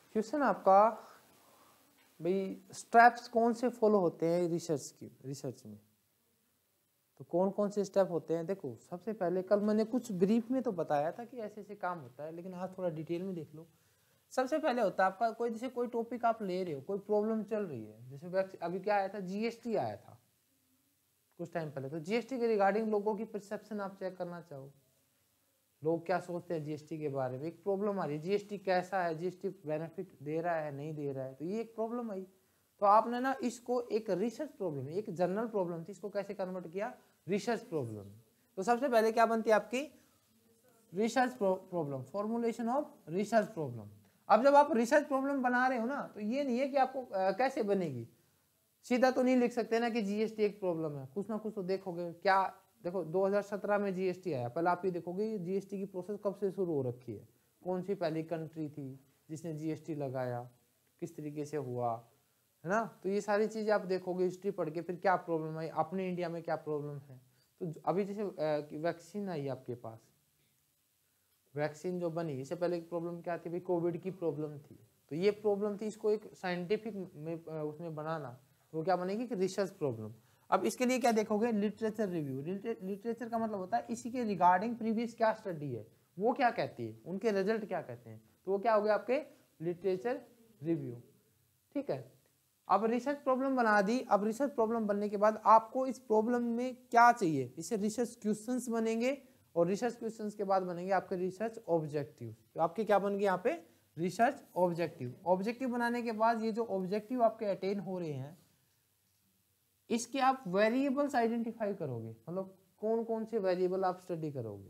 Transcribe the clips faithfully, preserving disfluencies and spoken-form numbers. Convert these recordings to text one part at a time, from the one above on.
Question आपका भाई steps कौन से फॉलो होते हैं रिसर्च की रिसर्च में, तो कौन कौन से स्टेप होते हैं। देखो सबसे पहले कल मैंने कुछ ब्रीफ में तो बताया था कि ऐसे ऐसे काम होता है, लेकिन आज थोड़ा डिटेल में देख लो। सबसे पहले होता है आपका कोई जैसे कोई टॉपिक आप ले रहे हो, कोई प्रॉब्लम चल रही है, जैसे अभी क्या आया था, जीएसटी आया था कुछ टाइम पहले, तो जीएसटी के रिगार्डिंग लोगों की परसेप्शन आप चेक करना चाहो, लोग क्या सोचते हैं जीएसटी के बारे में। एक प्रॉब्लम आ रही है, जीएसटी कैसा है, जीएसटी बेनिफिट दे रहा है नहीं दे रहा है, तो ये एक प्रॉब्लम आई। तो आपने ना इसको एक रिसर्च प्रॉब्लम, एक जनरल प्रॉब्लम थी, इसको कैसे कन्वर्ट किया रिसर्च प्रॉब्लम। तो सबसे पहले क्या बनती है आपकी research problem, formulation of research problem. अब जब आप रिसर्च प्रॉब्लम बना रहे हो ना, तो ये नहीं है कि आपको आ, कैसे बनेगी, सीधा तो नहीं लिख सकते ना कि जीएसटी एक प्रॉब्लम है, कुछ ना कुछ तो देखोगे। क्या देखो दो हज़ार सत्रह में जीएसटी आया, पहले आप ये देखोगे जीएसटी की प्रोसेस कब से शुरू हो रखी है, कौन सी पहली कंट्री थी जिसने जीएसटी लगाया, किस तरीके से हुआ, है ना। तो ये सारी चीजें आप देखोगे हिस्ट्री पढ़ के, फिर क्या प्रॉब्लम आई अपने इंडिया में, क्या प्रॉब्लम है। तो अभी जैसे वैक्सीन आई आपके पास, वैक्सीन जो बनी, इससे पहले एक प्रॉब्लम क्या थी भाई, कोविड की प्रॉब्लम थी। तो ये प्रॉब्लम थी, इसको एक साइंटिफिक में उसमें बनाना, वो क्या बनेगी कि रिसर्च प्रॉब्लम। अब इसके लिए क्या देखोगे, लिटरेचर रिव्यू। लिटरेचर का मतलब होता है इसी के रिगार्डिंग प्रीवियस क्या स्टडी है, वो क्या कहती है, उनके रिजल्ट क्या कहते हैं, तो वो क्या हो गया आपके लिटरेचर रिव्यू। ठीक है, अब रिसर्च प्रॉब्लम बना दी। अब रिसर्च प्रॉब्लम बनने के बाद आपको इस प्रॉब्लम में क्या चाहिए, इससे रिसर्च क्वेश्चंस बनेंगे, और रिसर्च क्वेश्चंस के बाद बनेंगे आपके रिसर्च ऑब्जेक्टिव। तो आपके क्या बन गए यहाँ पे रिसर्च ऑब्जेक्टिव। ऑब्जेक्टिव बनाने के बाद ये जो ऑब्जेक्टिव आपके अटेन हो रहे हैं, इसके आप वेरिएबल्स आइडेंटिफाई करोगे, मतलब कौन कौन से वेरिएबल आप स्टडी करोगे।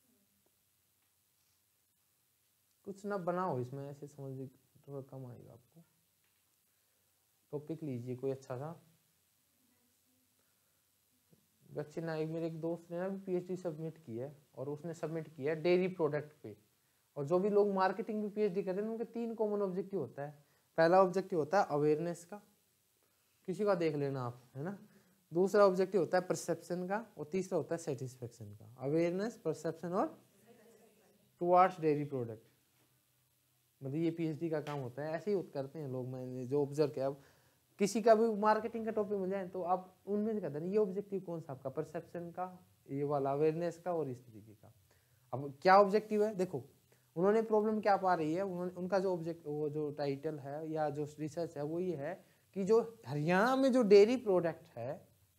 कुछ ना बनाओ इसमें, ऐसे समझ थोड़ा कम आएगा आपको। टॉपिक लीजिए कोई अच्छा सा। वैक्सीन, एक मेरे एक दोस्त ने ना पीएचडी सबमिट की है, और उसने सबमिट किया है डेयरी प्रोडक्ट पे। और जो भी लोग मार्केटिंग में पीएचडी करते हैं उनके तीन कॉमन ऑब्जेक्टिव होता है। पहला ऑब्जेक्टिव होता है अवेयरनेस का, किसी का देख लेना आप, है ना। दूसरा ऑब्जेक्टिव होता है परसेप्शन का, और तीसरा होता है सेटिस्फेक्शन का। अवेयरनेस, परसेप्शन और टुवार्ड्स डेयरी प्रोडक्ट, मतलब ये पीएचडी का काम होता है। ऐसे ही करते हैं लोग, मैंने जो ऑब्जर्व किया। अब किसी का भी मार्केटिंग का टॉपिक मिल जाए तो आप उनमें से कहते हैं ये ऑब्जेक्टिव कौन सा आपका, परसेप्शन का, ये वाला अवेयरनेस का, और इस तरीके का। अब क्या ऑब्जेक्टिव है, देखो उन्होंने प्रॉब्लम क्या पा रही है, उन्होंने उनका जो ऑब्जेक्ट वो जो टाइटल है या जो रिसर्च है वो ये है कि जो हरियाणा में जो डेयरी प्रोडक्ट है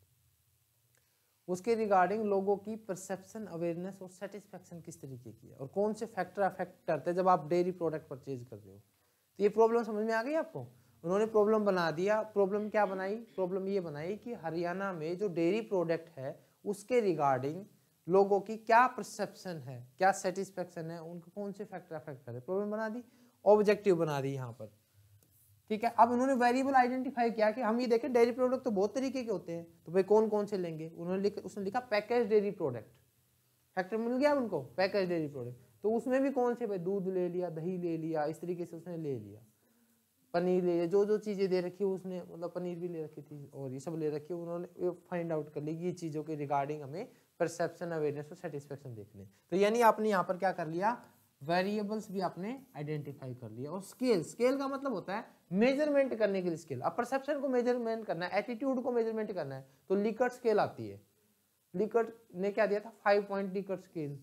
उसके रिगार्डिंग लोगों की परसेप्शन, अवेयरनेस और सेटिस्फेक्शन किस तरीके की है, और कौन से फैक्टर अफेक्ट करते हैं जब आप डेयरी प्रोडक्ट परचेज कर रहे हो। तो ये प्रॉब्लम समझ में आ गई आपको। उन्होंने प्रॉब्लम बना दिया। प्रॉब्लम क्या बनाई, प्रॉब्लम ये बनाई कि हरियाणा में जो डेयरी प्रोडक्ट है उसके रिगार्डिंग लोगों की क्या परसेप्शन है, क्या सेटिस्फेक्शन है, उनको कौन से फैक्टर अफेक्ट करे। प्रॉब्लम बना दी, ऑब्जेक्टिव बना दी यहाँ पर। ठीक है, अब उन्होंने वेरिएबल आइडेंटिफाई किया कि हम ये देखें डेयरी प्रोडक्ट तो बहुत तरीके के होते हैं, तो भाई कौन कौन से लेंगे। उन्होंने लिखा, उसने लिखा पैकेज डेयरी प्रोडक्ट, फैक्टर मिल गया उनको पैकेज डेयरी प्रोडक्ट। तो उसमें भी कौन से, भाई दूध ले लिया, दही ले लिया, इस तरीके से उसने ले लिया, पनीर ले लिया, जो जो चीज़ें दे रखी उसने, मतलब पनीर भी ले रखी थी और ये सब ले रखी, उन्होंने फाइंड आउट कर ली कि ये चीज़ों के रिगार्डिंग हमें परसेप्शन, अवेयरनेस और सेटिस्फेक्शन देखने। तो यानी आपने यहाँ पर क्या कर लिया, वेरिएबल्स भी आपने आइडेंटिफाई कर लिया। और स्केल, स्केल का मतलब होता है मेजरमेंट करने के लिए स्केल। अब परसेप्शन को मेजरमेंट करना है, एटीट्यूड को मेजरमेंट करना है, तो लिकर्ट स्केल आती है। लिकर्ट ने क्या दिया था, फाइव पॉइंट लिकर्ट स्केल।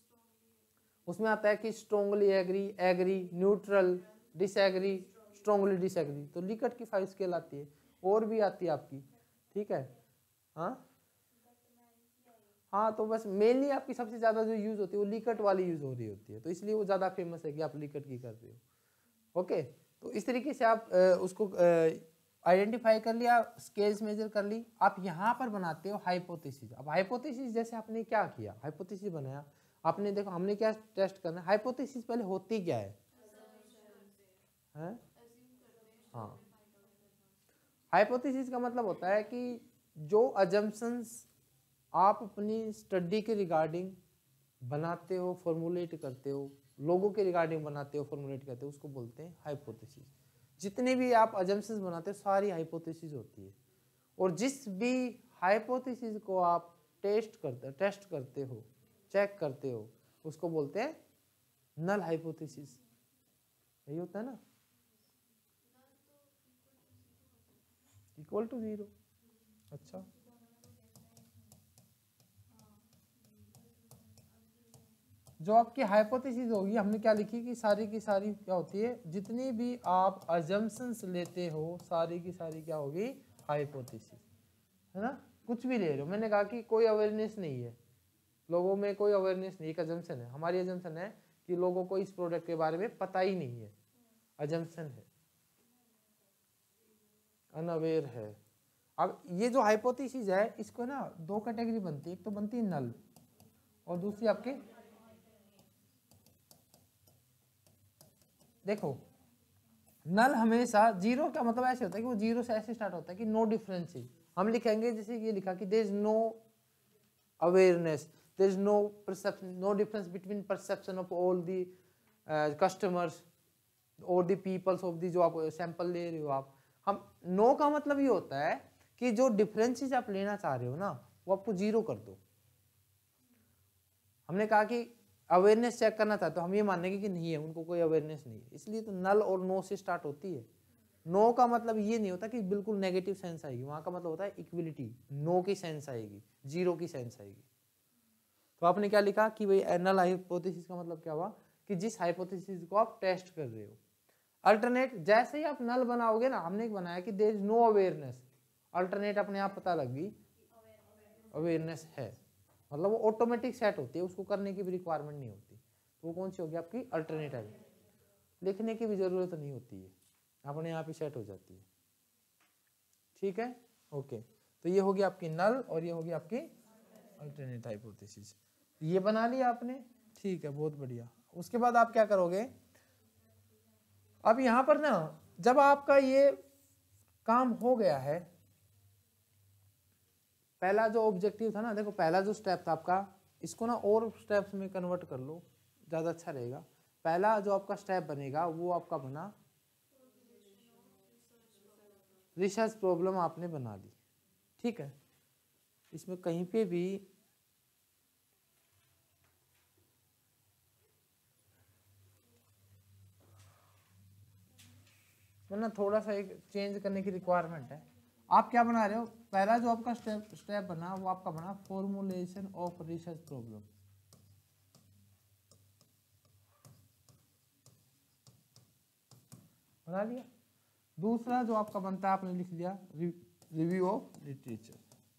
उसमें आता है कि strongly agree, agree, neutral, disagree, strongly disagree. तो लिकर्ट की फाइव स्केल आती है, और भी आती है आपकी। ठीक है, हाँ हाँ, तो बस मेनली आपकी सबसे ज्यादा जो यूज होती है वो लिकर्ट वाली यूज हो रही होती है, तो इसलिए वो ज्यादा फेमस है कि आप लिकर्ट की कर रहे हो। ओके, तो इस तरीके से आप आ, उसको आइडेंटिफाई कर लिया, स्केल्स मेजर कर ली। आप यहाँ पर बनाते हो हाइपोथेसिस। अब हाइपोथेसिस जैसे आपने क्या किया, हाइपोथेसिस बनाया आपने, देखो हमने क्या टेस्ट करना है, हाइपोथेसिस पहले होती क्या है, है? हाँ, हाइपोथेसिस का मतलब होता है कि जो अजम्पशंस आप अपनी स्टडी के रिगार्डिंग बनाते हो, फॉर्मुलेट करते हो, लोगों के रिगार्डिंग बनाते हो, फॉर्मुलेट करते हो, उसको बोलते हैं हाइपोथेसिस। जितने भी आप अजम्पशंस बनाते हो सारी हाइपोथेसिस होती है। और जिस भी हाइपोथेसिस को आप टेस्ट करते टेस्ट करते हो, चेक करते हो, उसको बोलते हैं नल हाइपोथेसिस। यही होता है ना। Equal to zero. अच्छा, जो आपकी हाइपोथेसिस होगी, हमने क्या लिखी कि सारी की सारी क्या होती है, जितनी भी आप अजम्पशंस लेते हो सारी की सारी क्या होगी, हाइपोथेसिस, है ना। कुछ भी ले रहे हो, मैंने कहा कि कोई अवेयरनेस नहीं है लोगों में, कोई अवेयरनेस नहीं, एक अजम्पशन है। हमारी अजम्पशन है कि लोगों को इस प्रोडक्ट के बारे में पता ही नहीं है, अजम्पशन है, अनअवेयर है। अब ये जो हाइपोथेसिस है इसको ना दो कैटेगरी बनती है, एक तो बनती है नल और दूसरी आपकी, देखो नल हमेशा जीरो का मतलब ऐसे होता है कि वो जीरो से ऐसे स्टार्ट होता है कि नो डिफरेंस है। हम लिखेंगे जैसे ये लिखा कि there is no awareness, there is no perception, no difference between perception of all the customers और दी पीपल्स ऑफ दी, जो आप सैंपल ले रहे हो आप। हम नो का मतलब ये होता है कि जो डिफरेंसेस आप लेना चाह रहे हो ना वो आपको जीरो कर दो। हमने कहा कि अवेयरनेस चेक करना चाहते हो, हम ये मानेंगे कि नहीं है, उनको कोई अवेयरनेस नहीं है, इसलिए तो नल और नो से स्टार्ट होती है। नो का मतलब ये नहीं होता कि बिल्कुल नेगेटिव सेंस आएगी, वहां का मतलब होता है इक्विलिटी, नो की सेंस आएगी, जीरो की सेंस आएगी। तो आपने क्या लिखा कि भाई नल हाइपोथेसिस का मतलब क्या हुआ कि जिस हाइपोथेसिस को आप टेस्ट कर रहे हो। अल्टरनेट, जैसे ही आप नल बनाओगे ना, हमने एक बनाया कि there is no awareness, alternate अपने आप पता लग गई अवेयरनेस है, मतलब वो ऑटोमेटिक सेट होती है, उसको करने की भी रिक्वायरमेंट नहीं होती। तो वो कौन सी होगी आपकी, अल्टरनेटिव, लिखने की भी जरूरत नहीं होती है, अपने आप ही सेट हो जाती है। ठीक है, ओके। तो ये होगी आपकी नल और ये होगी आपकी अल्टरनेट हाइपोथेसिस। ये बना लिया आपने, ठीक है, बहुत बढ़िया। उसके बाद आप क्या करोगे, अब यहां पर ना जब आपका ये काम हो गया है, पहला जो ऑब्जेक्टिव था ना, देखो पहला जो स्टेप था आपका, इसको ना और स्टेप्स में कन्वर्ट कर लो, ज़्यादा अच्छा रहेगा। पहला जो आपका स्टेप बनेगा वो आपका बना रिसर्च प्रॉब्लम, आपने बना ली, ठीक है। इसमें कहीं पे भी वरना थोड़ा सा एक चेंज करने की रिक्वायरमेंट है। आप क्या बना रहे हो, पहला जो आपका स्टेप स्टेप बना वो आपका बना फॉर्मुलेशन ऑफ रिसर्च प्रॉब्लम, बना लिया। दूसरा जो आपका बनता है, आपने लिख लिया रिव्यू ऑफ लिटरेचर।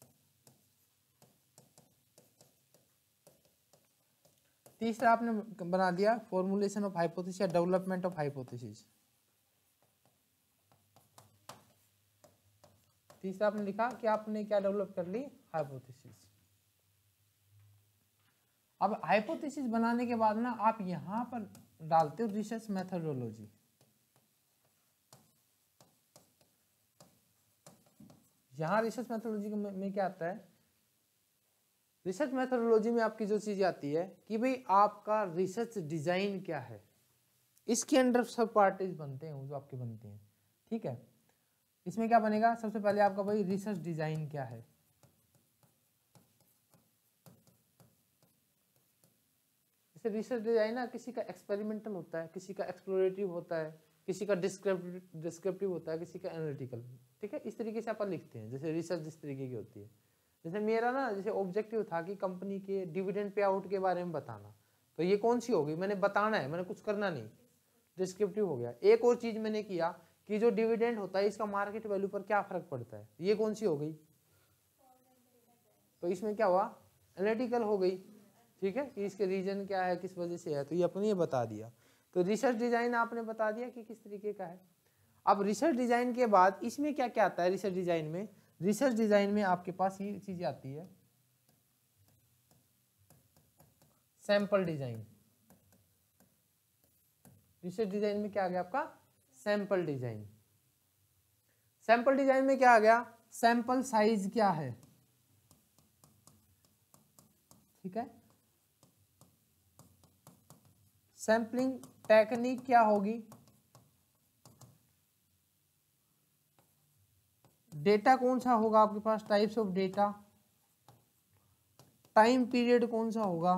तीसरा आपने बना दिया फॉर्मुलेशन ऑफ हाइपोथेसिस या डेवलपमेंट ऑफ हाइपोथेसिस। तीसरा आपने लिखा कि आपने क्या डेवलप कर ली, हाइपोथेसिस। अब हाइपोथेसिस बनाने के बाद ना आप यहां पर डालते हो रिसर्च मेथोडोलॉजी। यहां रिसर्च मेथोडोलॉजी में, में क्या आता है, रिसर्च मेथोडोलॉजी में आपकी जो चीज आती है कि भाई आपका रिसर्च डिजाइन क्या है, इसके अंडर सब पार्टीज बनते हैं, वो जो आपके बनते हैं, ठीक है। इसमें क्या बनेगा, सबसे पहले आपका भाई रिसर्च डिजाइन क्या है। जैसे रिसर्च डिजाइन ना किसी का एक्सपेरिमेंटल होता है, किसी का एक्सप्लोरेटिव होता है, किसी का डिस्क्रिप्टिव डिस्क्रिप्टिव होता है, किसी का एनालिटिकल, ठीक है। इस तरीके से अपन लिखते हैं, जैसे रिसर्च जिस तरीके की होती है। जैसे मेरा ना जैसे ऑब्जेक्टिव था कि कंपनी के डिविडेंड पे आउट के बारे में बताना, तो ये कौन सी होगी, मैंने बताना है, मैंने कुछ करना नहीं, डिस्क्रिप्टिव हो गया। एक और चीज मैंने किया कि जो डिविडेंड होता है इसका मार्केट वैल्यू पर क्या फर्क पड़ता है, ये कौन सी हो गई, तो इसमें क्या हुआ, एनालिटिकल हो गई, ठीक है, कि इसके रीजन क्या है, किस वजह से है, तो ये अपने ये बता दिया। तो रिसर्च डिजाइन आपने बता दिया कि किस तरीके का है। अब रिसर्च डिजाइन के बाद इसमें क्या क्या आता है, रिसर्च डिजाइन में, रिसर्च डिजाइन में आपके पास ये चीजें आती है, सैंपल डिजाइन। रिसर्च डिजाइन में क्या आ गया आपका, सैंपल डिजाइन। सैंपल डिजाइन में क्या आ गया, सैंपल साइज क्या है, ठीक है। सैंपलिंग टेक्निक क्या होगी, डेटा कौन सा होगा आपके पास, types of data, time period कौन सा होगा,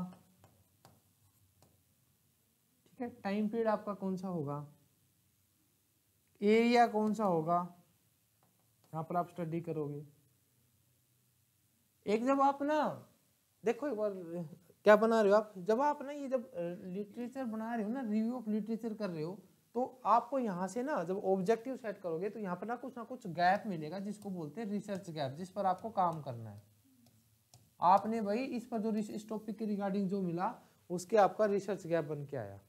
ठीक है, टाइम पीरियड आपका कौन सा होगा, एरिया कौन सा होगा, यहाँ पर आप स्टडी करोगे। एक जब आप ना देखो एक बार क्या बना रहे हो आप, जब आप ना ये जब लिटरेचर बना रहे हो ना, रिव्यू ऑफ लिटरेचर कर रहे हो, तो आपको यहाँ से ना जब ऑब्जेक्टिव सेट करोगे तो यहाँ पर ना कुछ ना कुछ गैप मिलेगा जिसको बोलते हैं रिसर्च गैप, जिस पर आपको काम करना है। आपने भाई इस पर जो इस टॉपिक के रिगार्डिंग जो मिला उसके आपका रिसर्च गैप बन के आया,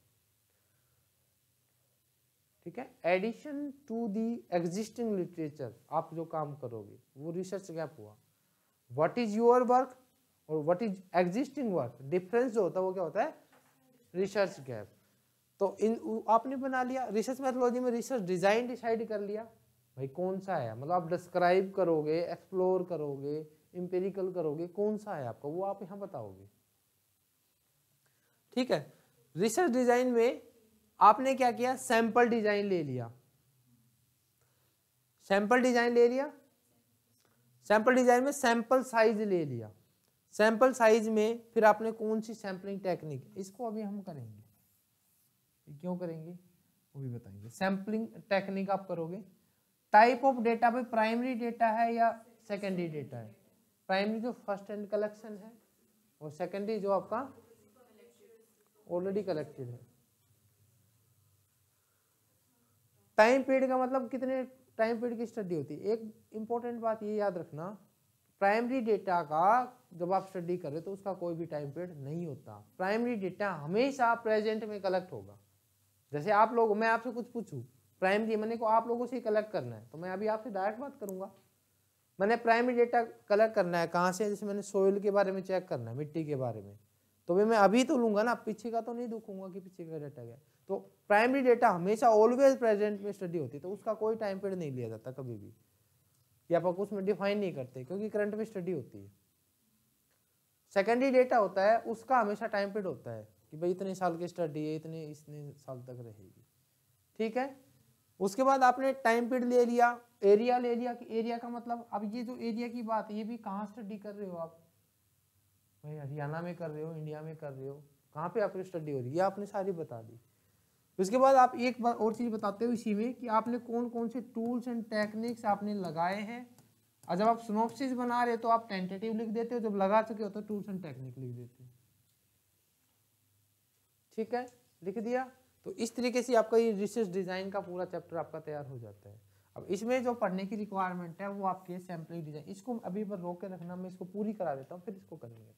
ठीक है। Addition to the existing literature आप जो काम करोगे वो रिसर्च गैप हुआ। व्हाट इज योर वर्क और what is existing work, difference जो होता है वो क्या होता है, रिसर्च गैप। तो इन आपने बना लिया। रिसर्च मेथोलॉजी में रिसर्च डिजाइन डिसाइड कर लिया भाई कौन सा है, मतलब आप डिस्क्राइब करोगे, एक्सप्लोर करोगे, इंपेरिकल करोगे, कौन सा है आपका वो आप यहाँ बताओगे, ठीक है। रिसर्च डिजाइन में आपने क्या किया, सैंपल डिजाइन ले लिया, सैंपल डिजाइन ले लिया, सैंपल डिजाइन में सैंपल साइज ले लिया, सैंपल साइज में फिर आपने कौन सी सैंपलिंग टेक्निक, इसको अभी हम करेंगे, क्यों करेंगे वो भी बताएंगे। सैंपलिंग टेक्निक आप करोगे। टाइप ऑफ डेटा पे प्राइमरी डेटा है या सेकेंडरी डेटा है, प्राइमरी जो फर्स्ट हैंड कलेक्शन है और सेकेंडरी जो आपका ऑलरेडी कलेक्टेड है। टाइम पीरियड का मतलब कितने टाइम पीरियड की स्टडी होती है। एक इंपॉर्टेंट बात ये याद रखना, प्राइमरी डेटा का जब आप स्टडी कर रहे हो तो उसका कोई भी टाइम पीरियड नहीं होता। प्राइमरी डेटा हमेशा प्रेजेंट में कलेक्ट होगा। जैसे आप लोग, मैं आपसे कुछ पूछूं, प्राइमरी मैंने को आप लोगों से कलेक्ट करना है, तो मैं अभी आपसे डायरेक्ट बात करूंगा। मैंने प्राइमरी डेटा कलेक्ट करना है कहाँ से, जैसे मैंने सोइल के बारे में चेक करना है, मिट्टी के बारे में, तो भी मैं अभी तो लूंगा ना, पीछे का तो नहीं दुखूंगा कि पीछे का डेटा गया। तो प्राइमरी डेटा हमेशा ऑलवेज प्रेजेंट में स्टडी होती है, तो उसका कोई टाइम पीरियड नहीं लिया जाता कभी भी, या आप उसमें डिफाइन नहीं करते क्योंकि करंट में स्टडी होती है। सेकेंडरी डेटा होता है उसका हमेशा टाइम पीरियड होता है कि भाई इतने साल की स्टडी है, इतने इतने साल तक रहेगी, ठीक है। उसके बाद आपने टाइम पीरियड ले लिया, एरिया ले लिया कि एरिया का मतलब, अब ये जो एरिया की बात है ये भी कहाँ स्टडी कर रहे हो आप, भाई हरियाणा में कर रहे हो, इंडिया में कर रहे हो, कहाँ पे आपकी स्टडी हो रही है, ये आपने सारी बता दी। उसके बाद आप एक बार और चीज बताते हो इसी में कि आपने कौन कौन से टूल्स एंड टेक्निक्स आपने लगाए हैं, और जब आप सिनॉप्सिस बना रहे हो तो आप टेंटेटिव लिख देते हो, जब लगा चुके हो तो टूल्स एंड टेक्निक लिख देते हो, ठीक है, लिख दिया। तो इस तरीके से आपका ये रिसर्च डिजाइन का पूरा चैप्टर आपका तैयार हो जाता है। अब इसमें जो पढ़ने की रिक्वायरमेंट है वो आपके सैम्पलिंग डिजाइन, इसको अभी पर रोक के रखना, मैं इसको पूरी करा देता हूँ फिर इसको करेंगे।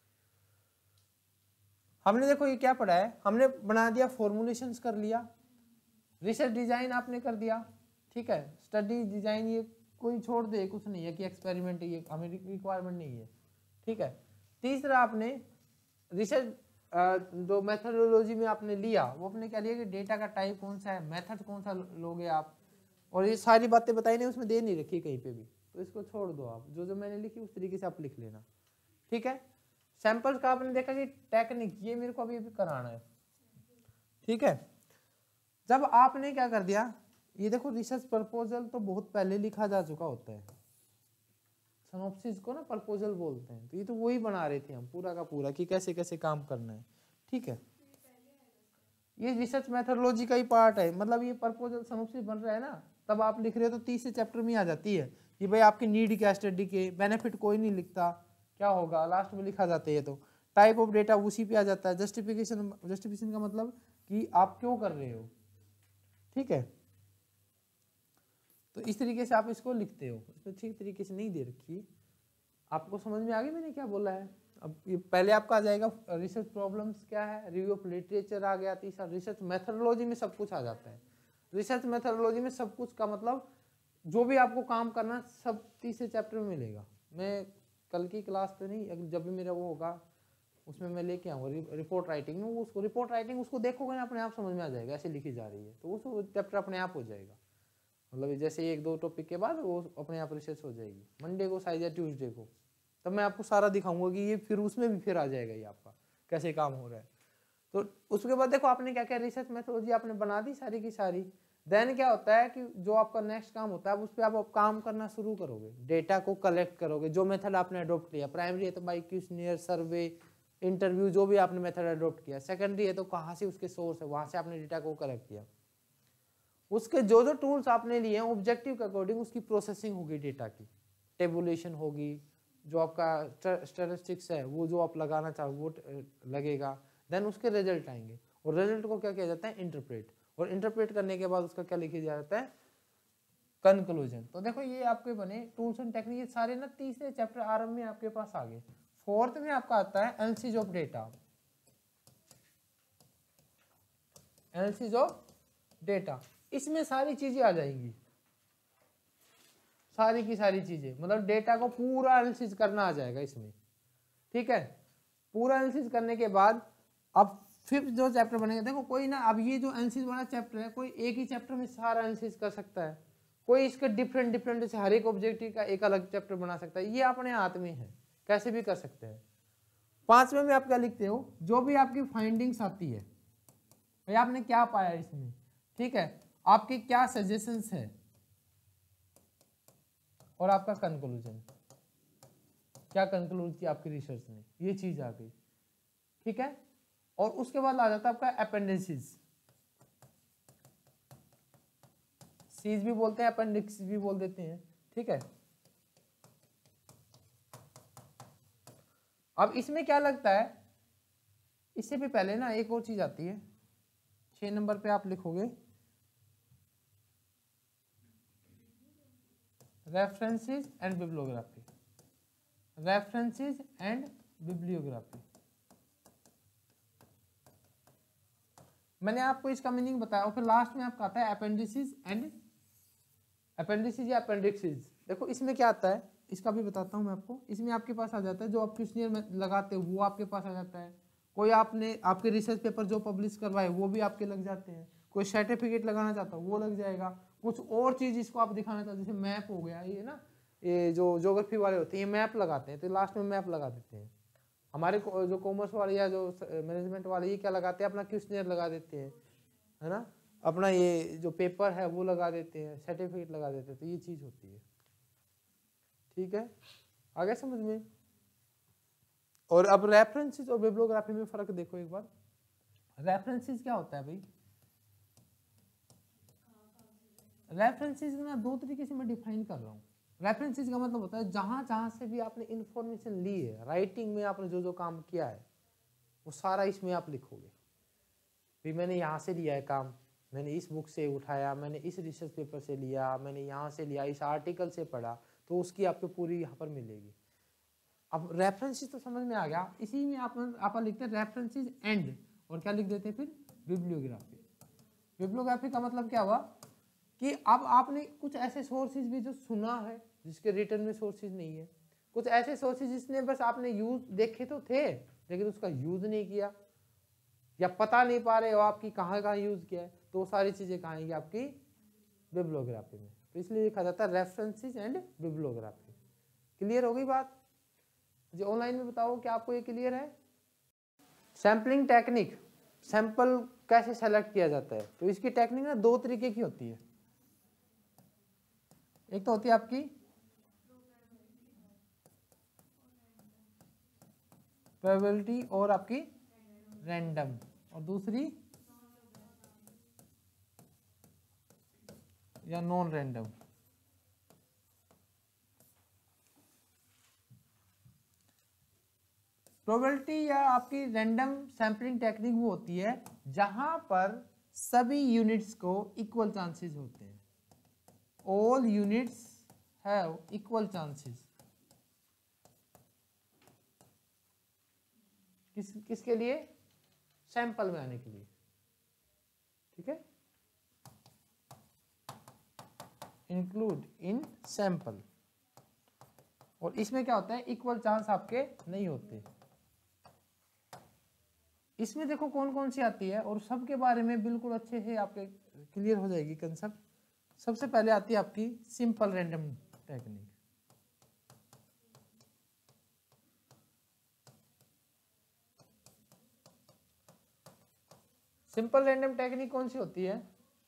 हमने देखो ये क्या पढ़ा है, हमने बना दिया फॉर्मुलेशंस कर लिया, रिसर्च डिजाइन आपने कर दिया, ठीक है। स्टडी डिजाइन ये कोई छोड़ दे, कुछ नहीं है कि एक्सपेरिमेंट, ये हमें रिक्वायरमेंट नहीं है, ठीक है। तीसरा आपने रिसर्च जो मेथोडोलॉजी में आपने लिया वो आपने क्या लिया कि डेटा का टाइप कौन सा है, मेथड कौन सा लोगे आप, और ये सारी बातें बताई नहीं, उसमें दे नहीं रखी कहीं पे भी, तो इसको छोड़ दो आप, जो जो मैंने लिखी उस तरीके से आप लिख लेना, ठीक है। सैंपल्स का आपने देखा कि टेक्निक ये मेरे को अभी अभी कराना है, ठीक है। जब आपने क्या कर दिया, ये देखो रिसर्च प्रपोजल तो बहुत पहले लिखा जा चुका होता है, सिनॉप्सिस को ना प्रपोजल बोलते हैं, तो ये तो वही बना रहे थे हम पूरा का पूरा कि कैसे कैसे काम करना है, ठीक है। ये रिसर्च मेथोडोलॉजी का ही पार्ट है, मतलब ये प्रपोजल सिनॉप्सिस बन रहा है ना, तब आप लिख रहे हो तो तीसरे चैप्टर में आ जाती है कि भाई आपकी नीड क्या स्टडी के, बेनिफिट कोई नहीं लिखता, क्या होगा लास्ट में लिखा जाता है। तो टाइप ऑफ डेटा उसी पे आ जाता है। जस्टिफिकेशन, जस्टिफिकेशन का मतलब कि आप क्यों कर रहे हो, ठीक है। तो इस तरीके से आप इसको लिखते हो, इसमें ठीक तरीके से नहीं दे रखी, आपको समझ में आ गई मैंने क्या बोला है। अब ये पहले आपका आ जाएगा रिसर्च प्रॉब्लम्स क्या है, रिव्यू ऑफ लिटरेचर आ गया, तीसरा रिसर्च मेथोडोलॉजी में सब कुछ आ जाता है। रिसर्च मेथोडोलॉजी में सब कुछ का मतलब जो भी आपको काम करना सब तीसरे चैप्टर में मिलेगा। मैं कल की क्लास पे नहीं, जब भी मेरा वो होगा उसमें मैं लेके आऊँगा रिपोर्ट राइटिंग में, उसको रिपोर्ट राइटिंग उसको देखोगे ना अपने आप समझ में आ जाएगा, ऐसे लिखी जा रही है, तो वो चैप्टर अपने आप हो जाएगा। मतलब जैसे एक दो टॉपिक के बाद वो अपने आप रिसर्च हो जाएगी। मंडे को शायद या ट्यूसडे को, तब मैं आपको सारा दिखाऊंगा कि ये फिर उसमें भी फिर आ जाएगा ये आपका कैसे काम हो रहा है। तो उसके बाद देखो आपने क्या क्या रिसर्च मेथोडोलॉजी आपने बना दी सारी की सारी। देन क्या होता है कि जो आपका नेक्स्ट काम होता है उस पर आप काम करना शुरू करोगे, डेटा को कलेक्ट करोगे, जो मेथड आपने अडोप्ट किया। प्राइमरी है तो बाई क्वेश्चनियर, सर्वे, इंटरव्यू, जो भी आपने मेथड अडोप्ट किया। सेकेंडरी है तो कहाँ से उसके सोर्स है, वहाँ से आपने डेटा को कलेक्ट किया। उसके जो जो टूल्स आपने लिए हैं ऑब्जेक्टिव के अकॉर्डिंग उसकी प्रोसेसिंग होगी डेटा की, टेबुलेशन होगी, जो आपका स्टैटिस्टिक्स है वो जो आप लगाना चाहो वो लगेगा, देन उसके रिजल्ट आएंगे और रिजल्ट को क्या किया जाता है इंटरप्रेट, और इंटरप्रेट करने के बाद उसका क्या लिखा जाता है कंक्लूजन। तो देखो ये आपके बने टूल्स एंड टेक्निक, ये सारे ना तीसरे चैप्टर आरंभ में आपके पास आ गए। फोर्थ में आपका आता है analysis of data, analysis of data, इसमें सारी चीजें आ जाएंगी, सारी की सारी चीजें, मतलब डेटा को पूरा एनालिसिस करना आ जाएगा इसमें, ठीक है। पूरा एनालिसिस करने के बाद अब फिफ्थ जो चैप्टर बनेगा, देखो कोई ना अब ये जो एनालिसिस वाला चैप्टर है कोई एक ही चैप्टर में सारा एनालिसिस कर सकता है, कोई इसके डिफरेंट डिफरेंट जैसे हर एक ऑब्जेक्टिव का एक अलग चैप्टर बना सकता है, ये अपने हाथ में है, कैसे भी कर सकते हैं। पांचवें में आप क्या लिखते हो, जो भी आपकी फाइंडिंग्स आती है भाई आपने क्या पाया इसमें, ठीक है, आपके क्या सजेशंस है और आपका कंक्लूजन, क्या कंक्लूड किया आपकी रिसर्च ने, ये चीज आ गई, ठीक है। और उसके बाद आ जाता है आपका अपेंडिसेस, सीज भी बोलते हैं अपेंडिक्स भी बोल देते हैं, ठीक है। अब इसमें क्या लगता है, इससे भी पहले ना एक और चीज आती है, छह नंबर पे आप लिखोगे references and bibliography, references and bibliography. मैंने आपको इसका मीनिंग बताया, और फिर लास्ट में आपका आता है अपेंडिसेस एंड अपेंडिसेस या अपेंडिक्सेस। देखो इसमें क्या आता है, इसका भी बताता हूँ मैं आपको। इसमें आपके पास आ जाता है जो आप क्वेश्चनियर में लगाते हो वो आपके पास आ जाता है, कोई आपने आपके रिसर्च पेपर जो पब्लिश करवाए वो भी आपके लग जाते हैं, कोई सर्टिफिकेट लगाना चाहता हो वो लग जाएगा, कुछ और चीज इसको आप दिखाना चाहते हो जैसे मैप हो गया, ये ना ये जो ज्योग्राफी वाले होते हैं ये मैप लगाते हैं, तो लास्ट में मैप लगा देते हैं। हमारे जो कॉमर्स वाले या जो मैनेजमेंट वाले ये क्या लगाते हैं, अपना क्वेश्चनियर लगा देते हैं, है ना, अपना ये जो पेपर है वो लगा देते हैं, सर्टिफिकेट लगा देते हैं, तो ये चीज होती है, ठीक है, आगे समझ में। और अब रेफरेंसेस और बिब्लियोग्राफी में फर्क देखो एक बार। रेफरेंसेस क्या होता है भाई, रेफरेंसेस ना दो तरीके से मैं डिफाइन कर रहा हूँ। रेफरेंसेस का मतलब होता है जहां जहां से भी आपने इंफॉर्मेशन ली है, राइटिंग में आपने जो जो काम किया है वो सारा इसमें आप लिखोगे, भी मैंने यहाँ से लिया है काम, मैंने इस बुक से उठाया, मैंने इस रिसर्च पेपर से लिया, मैंने यहाँ से लिया, इस आर्टिकल से पढ़ा, तो उसकी आपको पूरी यहाँ पर मिलेगी। अब रेफरेंसेस तो समझ में आ गया, इसी में आप आप लिखते हैं रेफरेंसेस एंड, और क्या लिख देते हैं फिर बिब्लियोग्राफी। बिब्लियोग्राफी का मतलब क्या हुआ कि अब आपने कुछ ऐसे सोर्सेज भी जो सुना है जिसके रिटर्न में सोर्सेज नहीं है, कुछ ऐसे सोर्सेज जिसने बस आपने यूज देखे तो थे लेकिन उसका यूज नहीं किया, या पता नहीं पा रहे हो आपकी कहाँ कहाँ यूज किया है, तो वो सारी चीजें कहाँ आएंगी आपकी बिब्लियोग्राफी में। तो इसलिए लिखा जाता है रेफरेंसेस एंड बिब्लियोग्राफी। क्लियर हो गई बात जी? ऑनलाइन में बताओ क्या आपको ये क्लियर है? सैम्पलिंग टेक्निक, सैंपल कैसे सेलेक्ट किया जाता है, तो इसकी टेक्निक ना दो तरीके की होती है। एक तो होती है आपकी प्रोबेबिलिटी और आपकी रैंडम, और दूसरी या नॉन रैंडम। प्रोबेबिलिटी या आपकी रैंडम सैम्पलिंग टेक्निक वो होती है जहां पर सभी यूनिट्स को इक्वल चांसेस होते हैं, all units have equal chances. किस किसके लिए? सैंपल में आने के लिए, ठीक है, इंक्लूड इन सैंपल। और इसमें क्या होता है, इक्वल चांस आपके नहीं होते। इसमें देखो कौन कौन सी आती है और सबके बारे में बिल्कुल अच्छे से आपके क्लियर हो जाएगी कंसेप्ट। सबसे पहले आती है आपकी simple random technique. Simple random technique कौन सी होती है?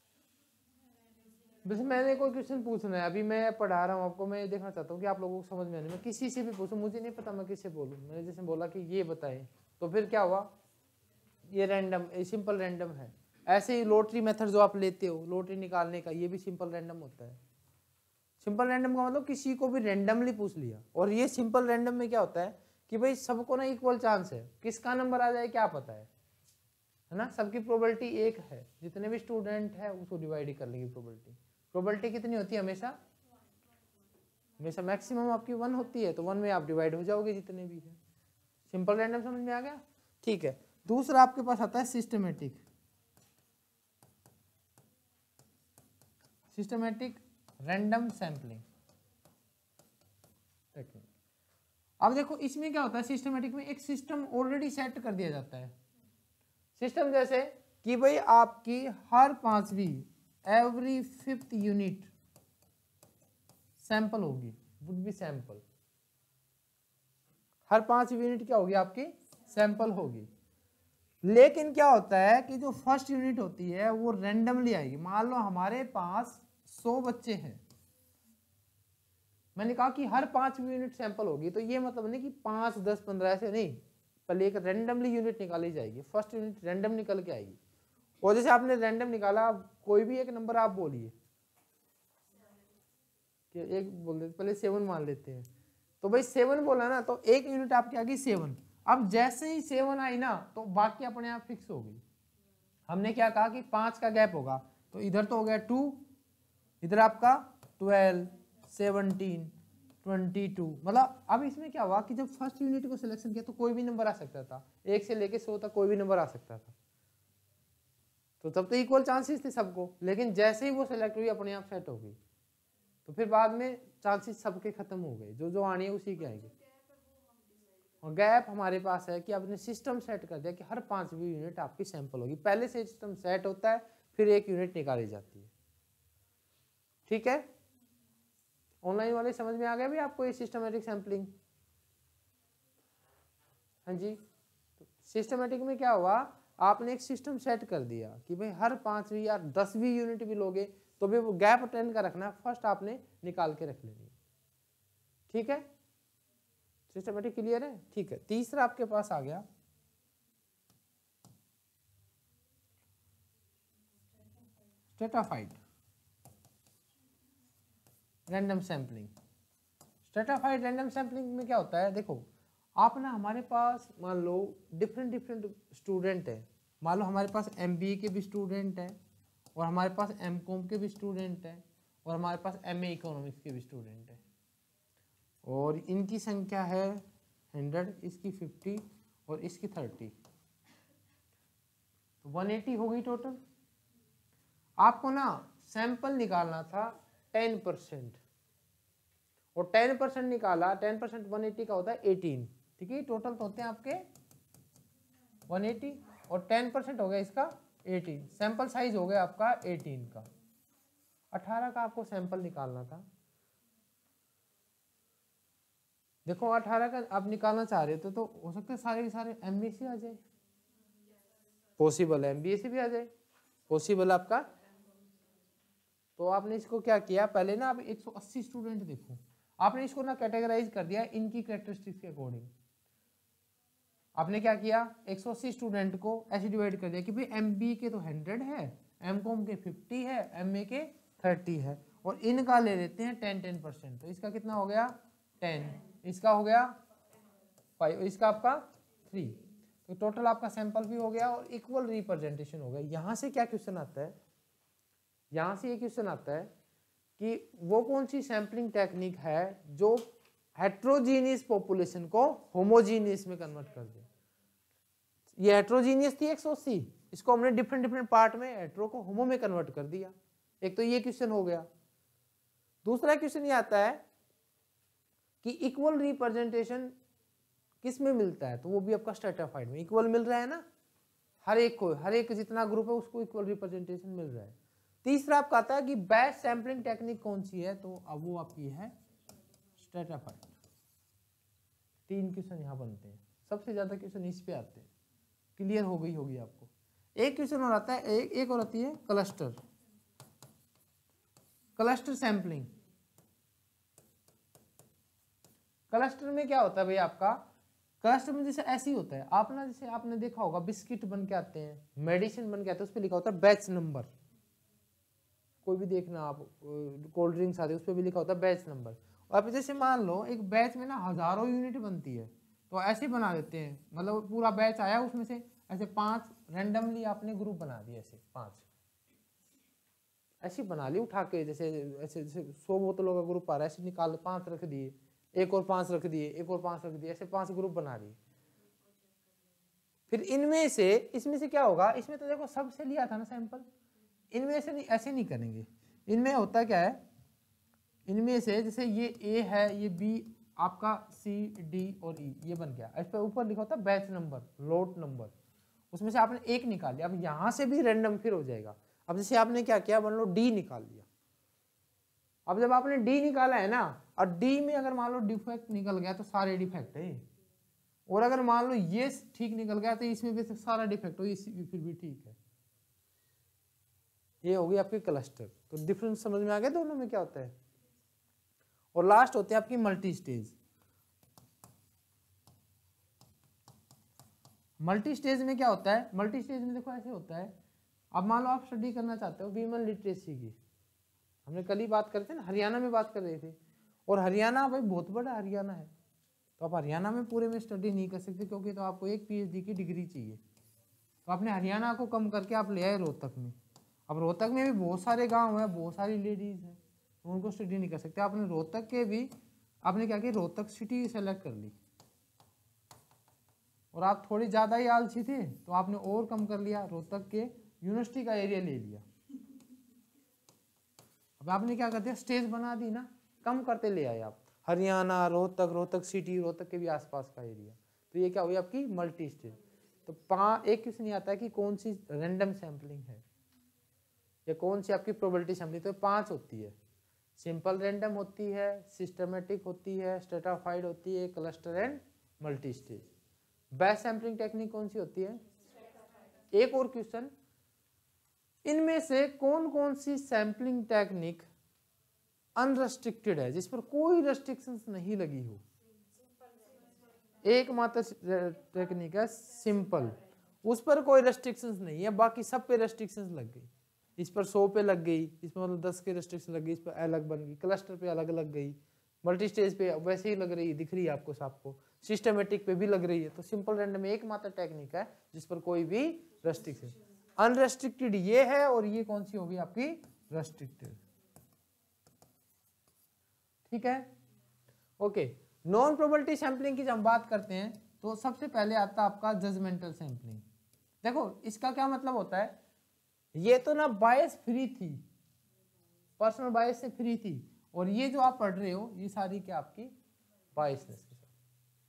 वैसे मैंने कोई क्वेश्चन पूछना है, अभी मैं पढ़ा रहा हूँ आपको, मैं देखना चाहता हूँ कि आप लोगों को समझ में आने में, किसी से भी पूछूं, मुझे नहीं पता मैं किससे बोलूँ, मैंने जैसे बोला कि ये बताए, तो फिर क्या हुआ, ये रैंडम, ये सिंपल रैंडम है। ऐसे ही लॉटरी मेथड जो आप लेते हो लॉटरी निकालने का, ये भी सिंपल रैंडम होता है। सिंपल रैंडम का मतलब किसी को भी रैंडमली पूछ लिया। और ये सिंपल रैंडम में क्या होता है कि भाई सबको ना इक्वल चांस है, किसका नंबर आ जाए क्या पता है है ना। सबकी प्रोबेबिलिटी एक है, जितने भी स्टूडेंट है उसको डिवाइड ही कर लेंगे प्रोबेबिलिटी। प्रोबेबिलिटी कितनी होती है हमेशा, हमेशा मैक्सिमम आपकी वन होती है, तो वन में आप डिवाइड हो जाओगे जितने भी है। सिंपल रैंडम समझ में आ गया, ठीक है। दूसरा आपके पास आता है systematic. Systematic random sampling technique. अब देखो इसमें क्या होता है, सिस्टमेटिक में एक सिस्टम ऑलरेडी सेट कर दिया जाता है। सिस्टम जैसे कि भाई आपकी हर पांचवी एवरी फिफ्थ यूनिट सैंपल होगी, वुड बी सैंपल। हर पांच यूनिट क्या होगी आपकी, सैंपल होगी। लेकिन क्या होता है कि जो फर्स्ट यूनिट होती है वो रैंडमली आएगी। मान लो हमारे पास सौ बच्चे हैं, मैंने कहा कि हर पांच यूनिट सैंपल होगी, तो ये मतलब नहीं कि पांच दस पंद्रह ऐसे नहीं, पहले एक रैंडमली यूनिट निकाली जाएगी। फर्स्ट यूनिट रैंडम निकल के आएगी। और जैसे आपने रैंडम निकाला, कोई भी एक नंबर आप बोलिए, कि एक बोल देते, पहले सेवन मान लेते हैं, तो भाई सेवन बोला ना, तो एक यूनिट आपकी आ गई सेवन। अब जैसे ही सेवन आई ना, तो बाकी अपने आप फिक्स हो गई। हमने क्या कहा कि पांच का गैप होगा, तो इधर तो हो गया टू, इधर आपका ट्वेल्व, सेवनटीन, ट्वेंटी टू। मतलब अब इसमें क्या हुआ कि जब फर्स्ट यूनिट को सिलेक्शन किया तो कोई भी नंबर आ सकता था, एक से लेके सौ तक कोई भी नंबर आ सकता था, तो तब तो इक्वल चांसेस थे सबको। लेकिन जैसे ही वो सिलेक्ट हुई अपने आप सेट हो गई, तो फिर बाद में चांसेस सबके खत्म हो गए, जो जो आनी है उसी के आएंगे। और गैप हमारे पास है कि आपने सिस्टम सेट कर दिया कि हर पांचवी यूनिट आपकी सैंपल होगी। पहले से सिस्टम सेट होता है, फिर एक यूनिट निकाली जाती है, ठीक है। ऑनलाइन वाले समझ में आ गया भी आपको ये सिस्टमेटिक सैंपलिंग? हाँ जी। तो सिस्टमेटिक में क्या हुआ, आपने एक सिस्टम सेट कर दिया कि भाई हर पांचवी या दसवीं यूनिट भी लोगे तो भी वो गैप टेन का रखना, फर्स्ट आपने निकाल के रख लेनी, ठीक है। सिस्टमेटिक क्लियर है, ठीक है। तीसरा आपके पास आ गया stratified random sampling. Stratified random sampling में क्या होता है, देखो आप ना, हमारे पास मान लो डिफरेंट डिफरेंट स्टूडेंट है। मान लो हमारे पास एमबीए के भी स्टूडेंट हैं, और हमारे पास एमकॉम के भी स्टूडेंट हैं, और हमारे पास एमए इकोनॉमिक्स के भी स्टूडेंट हैं, और इनकी संख्या है हंड्रेड, इसकी फिफ्टी और इसकी थर्टी, तो वन एटी हो गई टोटल। आपको ना सैंपल निकालना था टेन परसेंट, और टेन परसेंट निकाला, टेन परसेंट वन एटी का होता है एटीन, ठीक है। टोटल तो होते हैं आपके वन एटी, और टेन परसेंट हो गया इसका एटीन, सैंपल साइज हो गया आपका एटीन का। अठारह का आपको सैंपल निकालना था। देखो अठारह का आप निकालना चाह रहे थे, तो हो सकता है सारे के सारे एमबीए से आ जाए, पॉसिबल है एमबीए से भी आ जाए, पॉसिबल आपका। तो आपने इसको क्या किया, पहले ना आप एक सौ अस्सी स्टूडेंट देखो, आपने इसको ना कैटेगराइज कर दिया इनकी कैरेक्टरिस्टिक्स के अकॉर्डिंग। आपने क्या किया, एक सौ अस्सी स्टूडेंट को ऐसे डिवाइड कर दिया कि भाई एमबीए के तो हंड्रेड है, एमकॉम के फिफ्टी है, एमए के थर्टी है, और इनका ले लेते हैं टेन टेन परसेंट। तो इसका कितना हो गया टेन, इसका हो गया फाइव, इसका आपका थ्री। तो टोटल आपका सैंपल भी हो गया और इक्वल रिप्रेजेंटेशन हो गया। यहाँ से क्या क्वेश्चन आता है, यहाँ से ये क्वेश्चन आता है कि वो कौन सी सैम्पलिंग टेक्निक है जो हेट्रोजीनियस पॉपुलेशन को होमोजीनियस में कन्वर्ट कर दे। ये हेट्रोजीनियस थी एक सौ अस्सी, इसको हमने डिफरेंट डिफरेंट पार्ट में हेट्रो को होमो में कन्वर्ट कर दिया। एक तो ये क्वेश्चन हो गया। दूसरा क्वेश्चन ये आता है कि इक्वल रिप्रेजेंटेशन किस में मिलता है, तो वो भी आपका स्ट्रेटाफाइड में इक्वल मिल रहा है ना, हर एक को, हर एक जितना ग्रुप है उसको इक्वल रिप्रेजेंटेशन मिल रहा है। तीसरा आपका आता है कि बेस्ट सैम्पलिंग टेक्निक कौन सी है, तो अब वो आपकी है स्ट्रेटाफाइड। तीन क्वेश्चन यहाँ बनते हैं, सबसे ज्यादा क्वेश्चन इस पे आते हैं। क्लियर हो गई होगी आपको। एक क्वेश्चन और आता है, एक, एक और आती है क्लस्टर, क्लस्टर क्लस्टर में जैसे ऐसे ही होता है, आप ना जैसे आपने देखा होगा बिस्किट बन के आते हैं, मेडिसिन बन के आते हैं, उस पर लिखा होता है बैच नंबर। कोई भी देखना आप, कोल्ड ड्रिंक्स आते हैं उस पर भी लिखा होता है बैच नंबर। और आप जैसे मान लो एक बैच में ना हजारों यूनिट बनती है, तो ऐसे बना देते हैं, मतलब पूरा बैच आया उसमें से ऐसे पांच रैंडमली आपने ग्रुप बना दिए, ऐसे पांच ऐसे बना ली उठा के, जैसे ऐसे जैसे सौ बोतलों का ग्रुप आ रहा है, ऐसे निकाल पांच रख दिए, एक और पांच रख दिए, एक और पांच रख दिए, ऐसे पांच ग्रुप बना दिए। फिर इनमें से इसमें से क्या होगा, इसमें तो देखो सबसे लिया था ना सैंपल, इनमें से नहीं, ऐसे नहीं करेंगे। इनमें होता क्या है, इनमें से जैसे ये ए है, ये बी, आपका सी डी और ई, ये बन गया। इस पर ऊपर लिखा होता है बैच नंबर, लोट नंबर, उसमें से आपने एक निकाल लिया। अब यहां से भी रैंडम फिर हो जाएगा। अब जैसे आपने क्या किया, मान लो डी निकाल लिया। अब जब आपने डी निकाला है ना, और डी में अगर मान लो डिफेक्ट निकल गया तो सारे डिफेक्ट है, और अगर मान लो ये ठीक निकल गया तो इसमें भी सारा डिफेक्ट हो, इसी फिर भी ठीक है। ये होगी आपकी क्लस्टर। तो डिफरेंस समझ में आ गया दोनों में क्या होता है। और लास्ट होते हैं आपकी मल्टी स्टेज। मल्टी स्टेज में क्या होता है, मल्टी स्टेज में देखो ऐसे होता है। अब मान लो आप स्टडी करना चाहते हो वीमेन लिटरेसी की, हमने कल ही बात करते ना, हरियाणा में बात कर रहे थे, और हरियाणा भाई बहुत बड़ा हरियाणा है, तो आप हरियाणा में पूरे में स्टडी नहीं कर सकते, क्योंकि तो आपको एक पीएचडी की डिग्री चाहिए। तो आपने हरियाणा को कम करके आप ले आए रोहतक में। अब रोहतक में भी बहुत सारे गांव हैं, बहुत सारी लेडीज हैं, तो उनको स्टडी नहीं कर सकते। आपने रोहतक के भी आपने क्या किया, रोहतक सिटी सेलेक्ट कर ली, और आप थोड़ी ज़्यादा ही आलसी थे तो आपने और कम कर लिया, रोहतक के यूनिवर्सिटी का एरिया ले लिया। अब आपने क्या कर दिया, स्टेज बना दी ना, कम करते ले आए आप, हरियाणा, रोहतक, रोहतक सिटी, रोहतक के भी आसपास का एरिया। तो ये क्या हुई आपकी मल्टी स्टेज। तो पाँच एक क्वेश्चन आता है कि कौन सी रैंडम सैम्पलिंग है या कौन सी आपकी प्रोबेबिलिटी सैम्पलिंग। तो पांच होती है, सिंपल रैंडम होती है, सिस्टमेटिक होती है, स्ट्रेटाफाइड होती है, cluster and multi stage. Best sampling technique कौन सी होती है। एक और क्वेश्चन, इनमें से कौन कौन सी सैम्पलिंग टेक्निक अनरेस्ट्रिक्टेड है, जिस पर कोई रेस्ट्रिक्शंस नहीं लगी हो। एकमात्र टेक्निक है सिंपल, उस पर कोई रेस्ट्रिक्शंस नहीं है, बाकी सब पे रेस्ट्रिक्शंस लग गई। इस पर सौ पे लग गई, इसमें मतलब दस के रेस्ट्रिक्शन लग गई, इस पर अलग बन गई, क्लस्टर पे अलग लग गई, मल्टी स्टेज पे वैसे ही लग रही है, दिख रही है आपको सबको, सिस्टमेटिक पे भी लग रही है। तो सिंपल रैंडम एकमात्र टेक्निक है जिस पर कोई भी रेस्ट्रिक्शन। अनरेस्ट्रिक्टेड ये है, और ये कौन सी होगी आपकी रेस्ट्रिक्टेड। ठीक है, ओके। नॉन प्रोबेबिलिटी सैंपलिंग की जब हम बात करते हैं तो सबसे पहले आता है आपका जजमेंटल सैंपलिंग। देखो इसका क्या मतलब होता है, ये तो ना बायस फ्री थी, पर्सनल बायस से फ्री थी, और ये जो आप पढ़ रहे हो ये सारी क्या आपकी बायसनेस के साथ,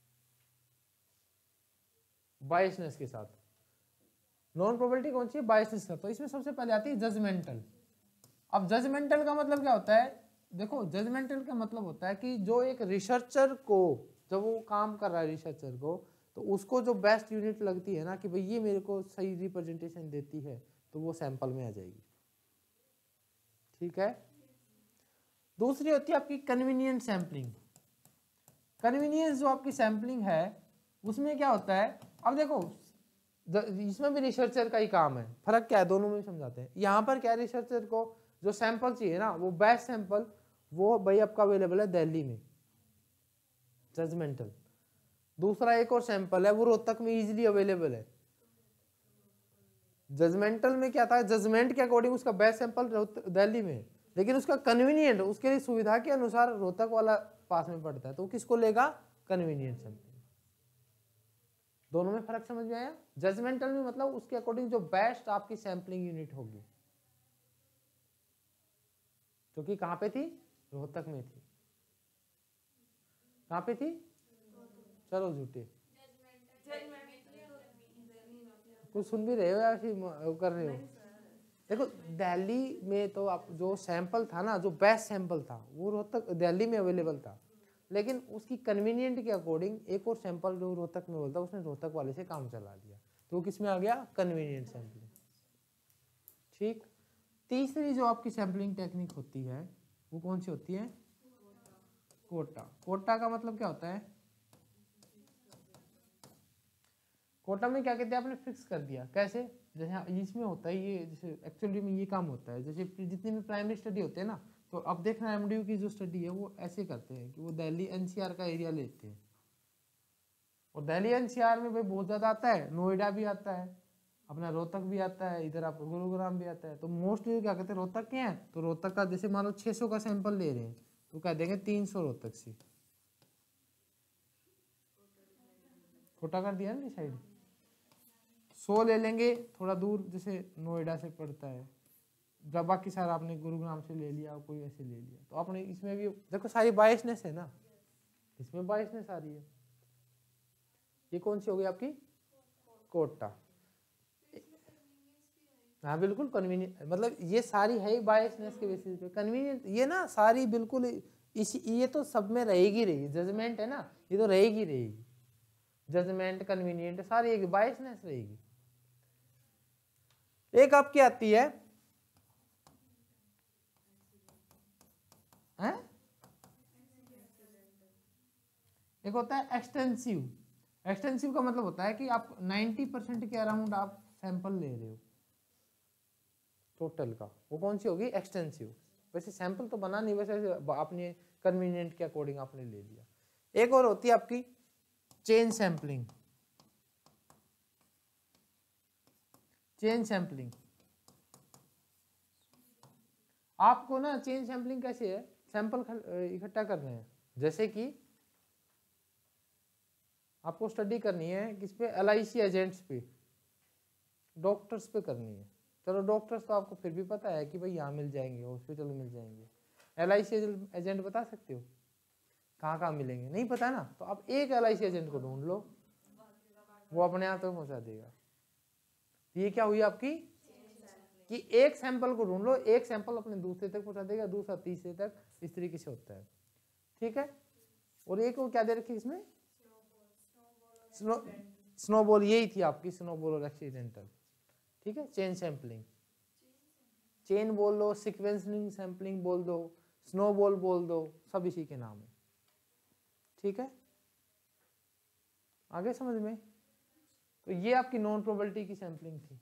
बायसनेस के साथ। नॉन प्रोबेबिलिटी कौन सी है, बायसनेस का। तो इसमें सबसे पहले आती है जजमेंटल। अब जजमेंटल का मतलब क्या होता है, देखो जजमेंटल का मतलब होता है कि जो एक रिसर्चर को, जब वो काम कर रहा है रिसर्चर को, तो उसको जो बेस्ट यूनिट लगती है ना कि भाई ये मेरे को सही रिप्रेजेंटेशन देती है, तो वो सैंपल में आ जाएगी। ठीक है। दूसरी होती है आपकी कन्वीनियंट सैंपलिंग। कन्वीनियंस जो आपकी सैंपलिंग है उसमें क्या होता है, अब देखो इसमें भी रिसर्चर का ही काम है, फर्क क्या है दोनों में समझाते हैं। यहाँ पर क्या है, रिसर्चर को जो सैंपल चाहिए ना, वो बेस्ट सैंपल वो भाई आपका अवेलेबल है दिल्ली में, जजमेंटल। दूसरा एक और सैंपल है वो रोहतक में इजीली अवेलेबल है। जजमेंटल में क्या था, जजमेंट के अकॉर्डिंग उसका बेस्ट सैंपल दिल्ली में है, लेकिन उसका कन्वीनियंट, उसके लिए सुविधा के अनुसार रोहतक वाला पास में पड़ता है, तो किसको लेगा, कन्वीनियंट सैंपल। दोनों में फर्क समझ में आया। जजमेंटल में मतलब उसके अकॉर्डिंग जो बेस्ट आपकी सैंपलिंग यूनिट होगी, जो कि कहां पे थी, रोहतक में थी। कहां पे थी, चलो झूठे, कुछ सुन भी रहे हो या फिर कर रहे हो। देखो दिल्ली में तो आप जो सैंपल था ना, जो बेस्ट सैंपल था वो रोहतक दिल्ली में अवेलेबल था, लेकिन उसकी कन्वीनियंट के अकॉर्डिंग एक और सैंपल जो रोहतक में बोलता, उसने रोहतक वाले से काम चला दिया, तो किस में आ गया, कन्वीनियंट सैंपलिंग। ठीक। तीसरी जो आपकी सैंपलिंग टेक्निक होती है वो कौन सी होती है, कोटा। कोटा का मतलब क्या होता है, कोटा में क्या कहते हैं, आपने फिक्स कर दिया। कैसे? जैसे इसमें होता है ये, जैसे एक्चुअली में ये काम होता है, जैसे जितने भी प्राइमरी स्टडी होते हैं ना, तो अब देखना एमडीयू की जो स्टडी है वो ऐसे करते हैं कि वो दिल्ली एनसीआर का एरिया लेते हैं, और दिल्ली एनसीआर में भाई बहुत ज़्यादा आता है, नोएडा भी आता है, अपना रोहतक भी आता है, इधर आप गुरुग्राम भी आता है। तो मोस्टली क्या कहते हैं, रोहतक के हैं, तो रोहतक का जैसे मान लो छः सौ का सैंपल ले रहे हैं तो कह देंगे तीन सौ रोहतक से। छोटा कर दिया ना डिसाइड, सौ ले लेंगे थोड़ा दूर, जैसे नोएडा से पड़ता है, जब बाकी सारा आपने गुरुग्राम से ले लिया, कोई ऐसे ले लिया, तो आपने इसमें भी देखो सारी बायसनेस है ना, इसमें बायसनेस आ रही है। ये कौन सी हो गई आपकी? कोटा। हाँ बिल्कुल कन्वीनियंट, मतलब ये सारी है ही बायसनेस के बेसिस पे कन्वीनियंट, ये ना सारी बिल्कुल इसी, ये तो सब में रहेगी रही, जजमेंट है ना, ये तो रहेगी रहेगी, जजमेंट कन्वीनियंट सारी एक बायसनेस रहेगी। एक आपकी आती है हैं? एक होता है एक्सटेंसिव। एक्सटेंसिव का मतलब होता है कि आप नब्बे परसेंट के अराउंड आप सैंपल ले रहे हो टोटल का, वो कौन सी होगी? एक्सटेंसिव। वैसे सैंपल तो बना नहीं, वैसे आपने कन्वीनियंट के अकॉर्डिंग आपने ले लिया। एक और होती है आपकी चेन सैंपलिंग। चेन सैंपलिंग आपको ना, चेन सैंपलिंग कैसे है, सैंपल इकट्ठा करने हैं, जैसे कि आपको स्टडी करनी है किस पे? एलआईसी एजेंट्स पे, डॉक्टर्स पे करनी है। चलो डॉक्टर्स तो आपको फिर भी पता है कि भाई यहाँ मिल जाएंगे, हॉस्पिटल में मिल जाएंगे। एलआईसी एजेंट बता सकते हो कहाँ कहाँ मिलेंगे? नहीं पता ना, तो आप एक एलआईसी एजेंट को ढूंढ लो, वो अपने आप तक पहुँचा देगा। ये क्या हुई आपकी कि एक सैंपल को ढूंढ लो, एक सैंपल अपने दूसरे तक पहुँचा देगा, दूसरा तीसरे तक, इस तरीके से होता है। ठीक है। और एक को क्या दे रखी इसमें? स्नो स्नोबॉल, यही थी आपकी स्नोबॉल और एक्सीडेंटल। ठीक है। चेन सैंपलिंग, चेन बोल दो, सीक्वेंसिंग सैंपलिंग बोल दो, स्नोबॉल बोल दो, सब इसी के नाम है। ठीक है, आगे समझ में? तो ये आपकी नॉन प्रोबेबिलिटी की सैंपलिंग थी।